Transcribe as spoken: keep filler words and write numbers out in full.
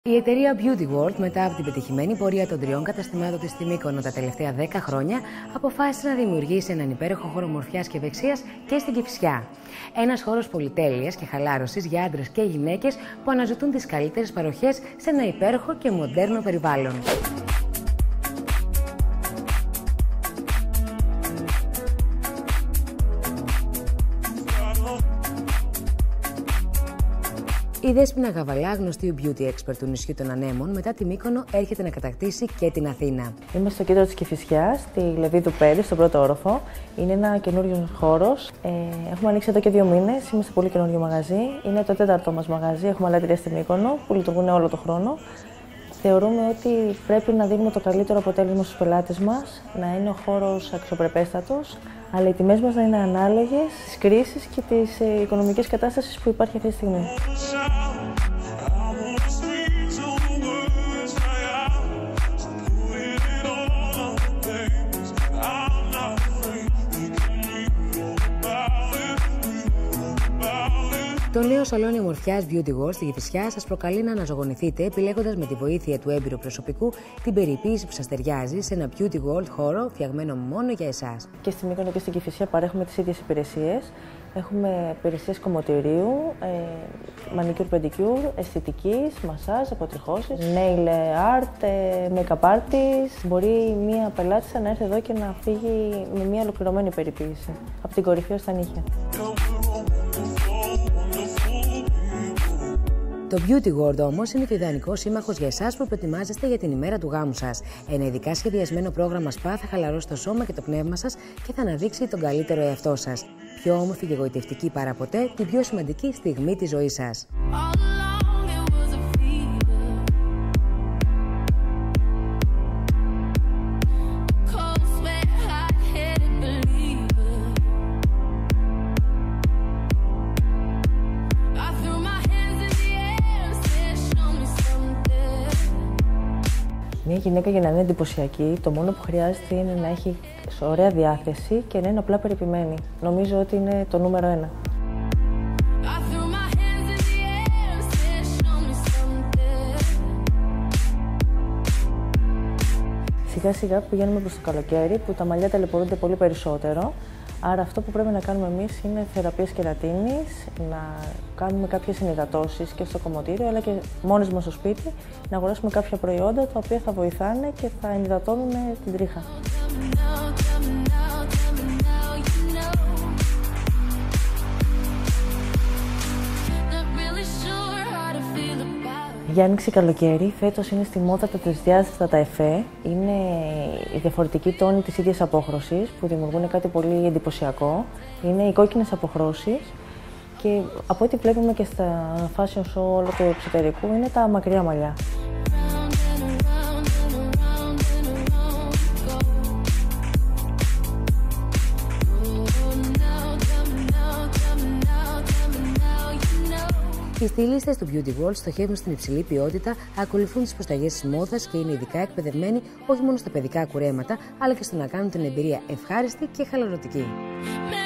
Η εταιρεία Beauty World, μετά από την πετυχημένη πορεία των τριών καταστημάτων της στη Μύκονο τα τελευταία δέκα χρόνια, αποφάσισε να δημιουργήσει έναν υπέροχο χώρο ομορφιάς και ευεξίας και στην Κηφισιά. Ένας χώρος πολυτέλειας και χαλάρωσης για άντρες και γυναίκες που αναζητούν τις καλύτερες παροχές σε ένα υπέροχο και μοντέρνο περιβάλλον. Η Δέσποινα Γαβαλά, γνωστή beauty expert του νησιού των Ανέμων, μετά τη Μύκονο έρχεται να κατακτήσει και την Αθήνα. Είμαστε στο κέντρο της Κηφισιάς, στη Λεβίδου πέντε, στον πρώτο όροφο. Είναι ένα καινούριο χώρος. Ε, έχουμε ανοίξει εδώ και δύο μήνες. Είμαστε πολύ καινούριο μαγαζί. Είναι το τέταρτο μας μαγαζί. Έχουμε άλλα τρία στη Μύκονο που λειτουργούν όλο τον χρόνο. Θεωρούμε ότι πρέπει να δίνουμε το καλύτερο αποτέλεσμα στους πελάτες μας, να είναι ο χώρος αξιοπρεπέστατος, αλλά οι τιμές μας να είναι ανάλογες στις κρίσεις και τις οικονομικές κατάστασεις που υπάρχει αυτή τη στιγμή. Το νέο σαλόνι ομορφιάς Beauty World στη Κηφισιά σας προκαλεί να αναζωογονηθείτε επιλέγοντας με τη βοήθεια του έμπειρου προσωπικού την περιποίηση που σας ταιριάζει σε ένα Beauty World χώρο φτιαγμένο μόνο για εσάς. Και στη Μύκονο και στην Κηφισιά παρέχουμε τις ίδιες υπηρεσίες. Έχουμε υπηρεσίες κομμωτηρίου, ε, manicure pedicure, αισθητικής, μασάζ, αποτριχώσεις, nail art, ε, make-up artist. Μπορεί μία πελάτησα να έρθει εδώ και να φύγει με μία ολοκληρωμένη περιποίηση, από την κορυφή ως τα νύχια. Το Beauty World όμως είναι και ο ιδανικός σύμμαχος για εσάς που προετοιμάζεστε για την ημέρα του γάμου σας. Ένα ειδικά σχεδιασμένο πρόγραμμα σπα θα χαλαρώσει το σώμα και το πνεύμα σας και θα αναδείξει τον καλύτερο εαυτό σας. Πιο όμορφη και εγωιτευτική παρά ποτέ, την πιο σημαντική στιγμή της ζωής σας. Μια γυναίκα για να είναι εντυπωσιακή, το μόνο που χρειάζεται είναι να έχει ωραία διάθεση και να είναι απλά περιποιημένη. Νομίζω ότι είναι το νούμερο ένα. Σιγά σιγά πηγαίνουμε προς το καλοκαίρι που τα μαλλιά ταλαιπωρούνται πολύ περισσότερο. Άρα αυτό που πρέπει να κάνουμε εμείς είναι θεραπείες κερατίνης, να κάνουμε κάποιες ενυδατώσεις και στο κομμωτήριο αλλά και μόνες μας στο σπίτι, να αγοράσουμε κάποια προϊόντα τα οποία θα βοηθάνε και θα ενυδατώνουν την τρίχα. Για άνοιξη καλοκαίρι, φέτος είναι στη μόδα τα τρισδιάστατα τα εφέ. Είναι η διαφορετική τόνη της ίδιας απόχρωσης που δημιουργούν κάτι πολύ εντυπωσιακό. Είναι οι κόκκινες αποχρώσεις και από ό,τι βλέπουμε και στα fashion show όλο του εξωτερικού είναι τα μακριά μαλλιά. Οι στυλίστες του Beauty World στοχεύουν στην υψηλή ποιότητα, ακολουθούν τις προσταγές της μόδας και είναι ειδικά εκπαιδευμένοι όχι μόνο στα παιδικά κουρέματα, αλλά και στο να κάνουν την εμπειρία ευχάριστη και χαλαρωτική.